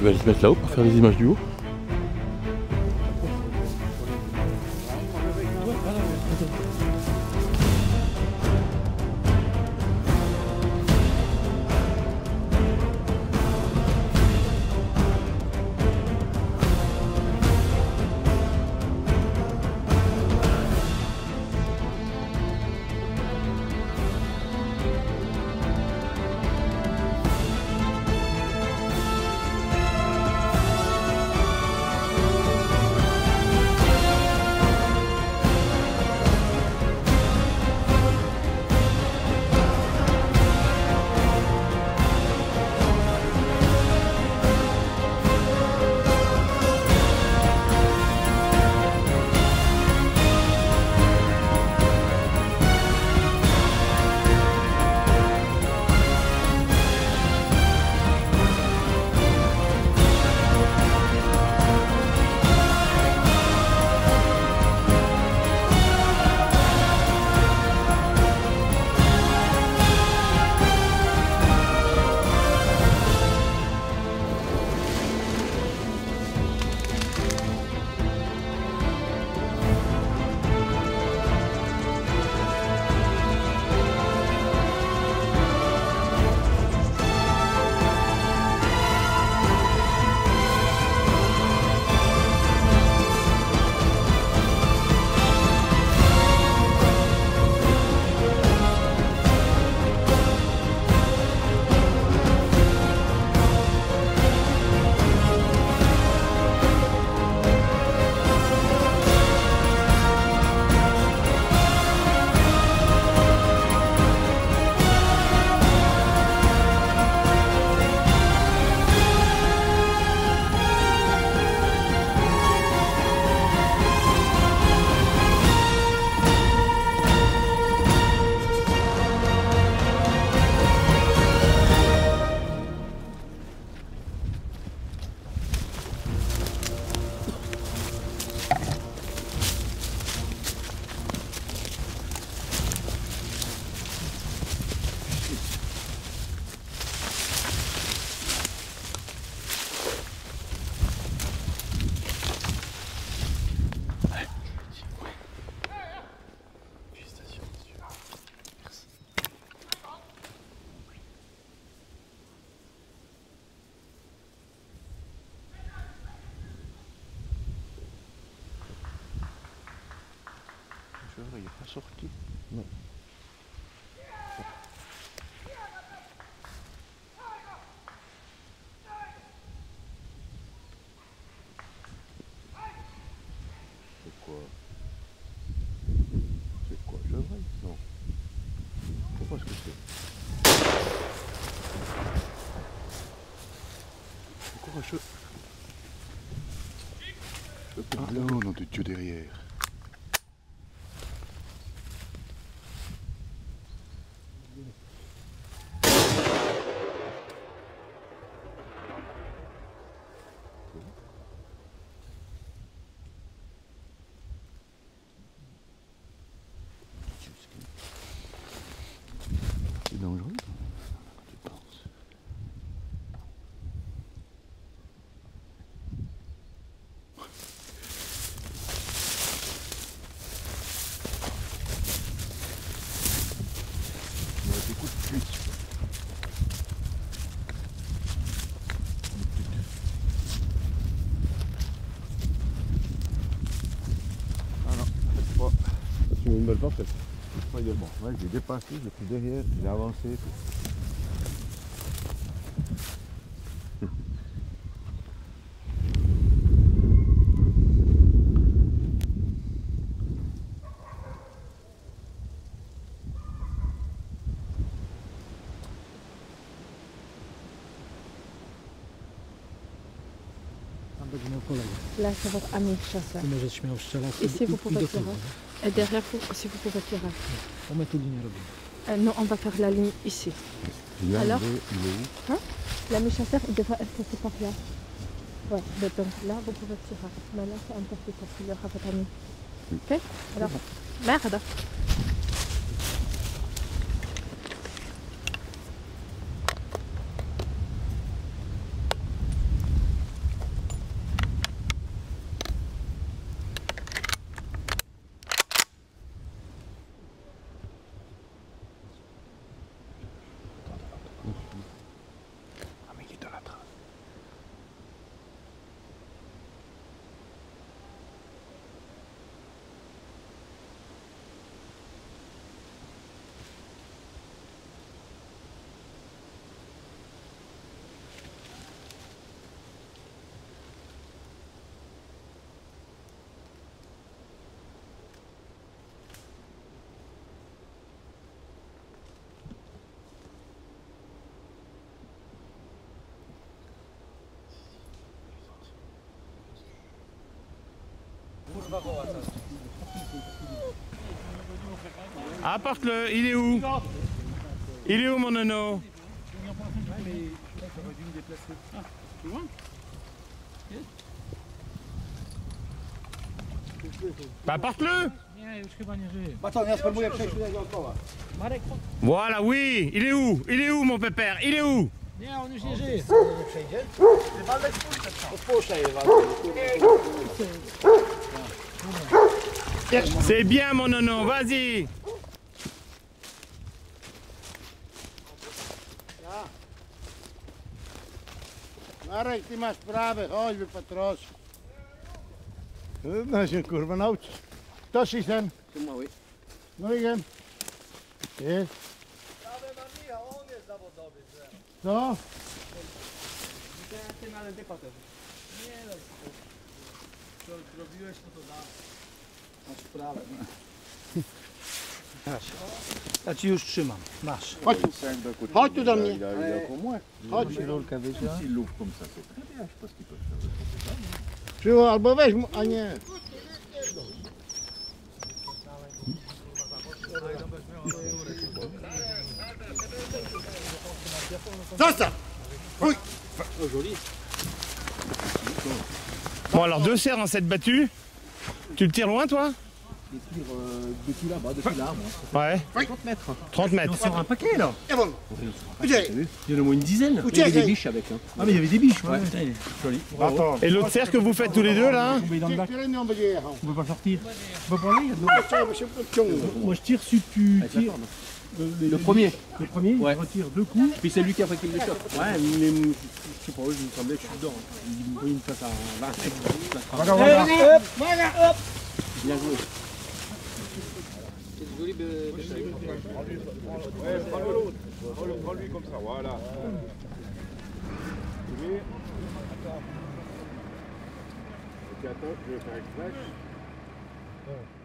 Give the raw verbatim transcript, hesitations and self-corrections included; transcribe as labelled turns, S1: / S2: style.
S1: vais aller se mettre là-haut pour faire des images du haut. Il n'est pas sorti. Non. C'est quoi? C'est quoi? Je vois? Non. Je sais pas ce que c'est. C'est quoi un cheveu? Ah non, non, de Dieu derrière. C'est dangereux quand tu penses. Il y a des coups de fuite. Ah non, c'est pas. Tu mets une balle parfaite. Pas également. Ouais, j'ai dépassé, j'ai pris derrière, j'ai avancé.
S2: Là, c'est votre ami chasseur. Ici, vous pouvez tirer. Et derrière vous aussi, vous pouvez tirer.
S3: On met tout ligne
S2: euh, Non, on va faire la ligne ici.
S1: Là,
S2: alors,
S1: il est, il est où?
S2: Hein? L'ami chasseur, il devrait être passé par là. Ouais, donc là, vous pouvez tirer. Mais là, c'est interdit parce qu'il y aura votre ami. Ok? Alors, merde!
S3: Apporte-le, il est où? Il est où mon nono? Bah apporte-le. Voilà, oui. Il est où? Il est où mon pépère? Il est où? C'est bien mon nono, vas-y.
S1: Marek, ty masz prawe, chodź wy patrosz. No się kurwa naucz. To się ten. No i wiem. Jest.
S4: Prawe ma Michał, on jest zawodowy.
S1: Co?
S4: Ty na lentypa też. Nie no, co zrobiłeś, no to da. Masz prawe. Ja ci już trzymam, masz.
S1: Chodź tu. Chodź tu do mnie. Chodź.
S4: Rurkę wyciąć.
S1: Przyło albo weź mu, a nie. Zostaw! Fuj!
S3: Bon alors deux cerfs dans cette battue. Tu le tires loin toi?
S4: Je tire euh, depuis là-bas, depuis là, moi.
S3: Ouais.
S4: trente mètres.
S3: trente mètres.
S4: On sort un paquet là.
S1: Et bon.
S4: Il y en a au moins une dizaine.
S1: Où
S4: Il y avait
S1: t'es,
S4: des biches avec. Hein. Ah mais il y avait des biches, ouais. Putain, il est joli.
S1: Attends.
S3: Et l'autre cerf que vous faites tous les deux là?
S4: Tombé dans le bac.
S1: On
S4: On peut pas sortir. On peut pas aller, il y a de l'eau. Moi je tire si tu tires. Le, le, le premier. Le premier, ouais. Il retire deux coups. Puis c'est lui qui a pris le choc. Ouais, mais je sais pas, je me semblait que je suis dedans. Il me passe à vingt.
S1: Regarde, regarde.
S4: Voilà, bien joué. C'est joli de.
S1: Ouais, prends-le l'autre. Prends-lui comme ça, voilà. Oui. Attends. Ok, attends, je vais faire exprès.